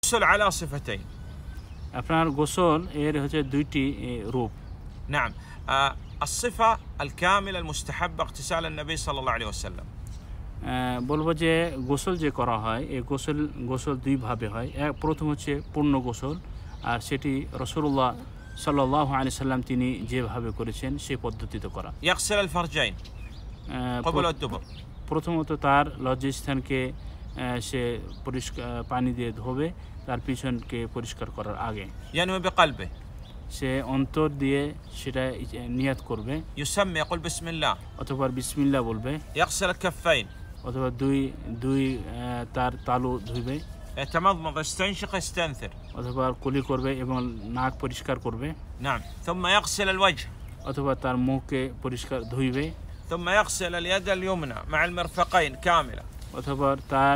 الغسل على صفتين. আপনার গোসল এর হচ্ছে দুইটি রূপ। نعم. الصفة الكاملة المستحبة اغتسال النبي صلى الله عليه وسلم. বলবো যে গোসল যে করা হয় এই গোসল দুই ভাবে হয়। প্রথম হচ্ছে পূর্ণ গোসল, আর সেটি রাসূলুল্লাহ সাল্লাল্লাহু আলাইহি সাল্লাম তিনি যেভাবে করেছেন সেই পদ্ধতিতে করা। يغسل الفرجين قبل الدبر. প্রথমত তার লজ্জাস্থানকে সে পরিষ্কার পানি দিয়ে ধোবে তার পিছনকে পরিষ্কার করার আগে। ينوي بقلبه. সে অন্তর দিয়ে সেটা নিয়াত করবে। يسمي يقول بسم الله. অথবা বিসমিল্লাহ বলবে। يغسل الكفين. অথবা দুই তার তালু ধুবে। يتمضمض يستنشق يستنثر. অথবা কুলি করবে এবং নাক পরিষ্কার করবে। نعم. ثم يغسل الوجه. অথবা তার মুখকে পরিষ্কার ধুইবে। ثم يغسل اليد اليمنى مع المرفقين كاملة. অথবা তার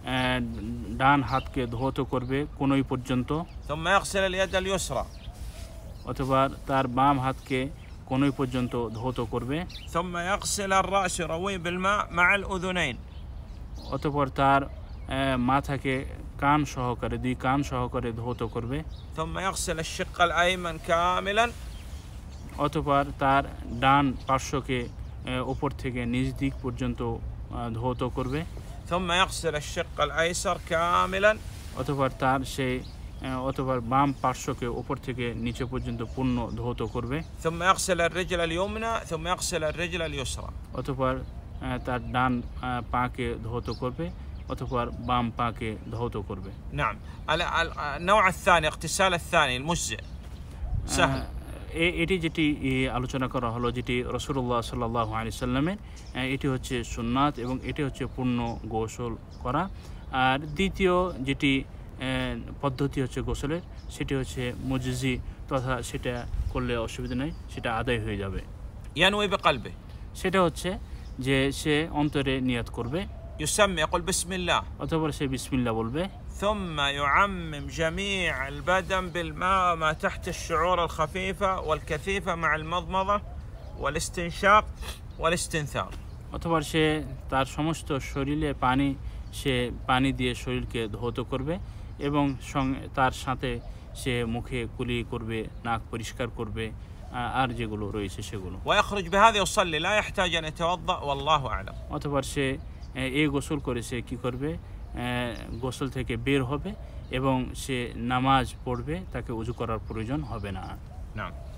ডান হাতকে ধৌত করবে কোনই পর্যন্ত। ثم يغسل اليد اليسرى. অথবা তার বাম হাতকে কোনই পর্যন্ত ধৌত করবে। ثم يغسل الرأس يرويه بالماء مع الأذنين. অতঃপর তার মাথাকে কান সহকারে দুই কান সহকারে ধৌত করবে। ثم يغسل الشق الأيمن كاملا. অতঃপর তার ডান পার্শ্বকে উপর থেকে নিচ দিক পর্যন্ত ধৌত করবে। ثم يغسل الشق الأيسر كاملا. অতঃপর তার সেই অথবা বাম পার্শ্বকে উপর থেকে নিচে পর্যন্ত পূর্ণ ধৌত করবে। ثم يغسل الرجل اليمنى ثم يغسل الرجل اليسرى. অতঃপর তার ডান পাকে ধৌত করবে অথবা বাম পাকে ধৌত করবে। نعم. النوع الثاني اغتسال الثاني المجزئ سهل. এটি যেটি আলোচনা করা হলো যেটি রাসূলুল্লাহ সাল্লাল্লাহু আলাইহি সাল্লামের, এটি হচ্ছে সুন্নাত এবং এটি হচ্ছে পূর্ণ গোসল করা। আর দ্বিতীয় যেটি পদ্ধতি হচ্ছে গোসলের সেটি হচ্ছে মুজজি, তথা সেটা করলে অসুবিধা নেই, সেটা আদায় হয়ে যাবে। ينوي بقلبه. সেটা হচ্ছে যে সে অন্তরে নিয়াত করবে। يسمي يقول بسم الله. অথবা সে বিসমিল্লাহ বলবে। ثم يعمم جميع البدن بالماء ما تحت الشعور الخفيفة والكثيفة مع المضمضة والاستنشاق والاستنثار. অথবা সে তার সমস্ত শরীরে সে পানি দিয়ে শরীরকে ধৌত করবে এবং তার সাথে সে মুখে কুলি করবে, নাক পরিষ্কার করবে, আর যেগুলো রয়েছে সেগুলো। ويخرج بهذا يصلي لا يحتاج أن يتوضأ والله أعلم. অথবা সে এই গোসল করে সে কী করবে, গোসল থেকে বের হবে এবং সে নামাজ পড়বে, তাকে ওযু করার প্রয়োজন হবে না। نعم.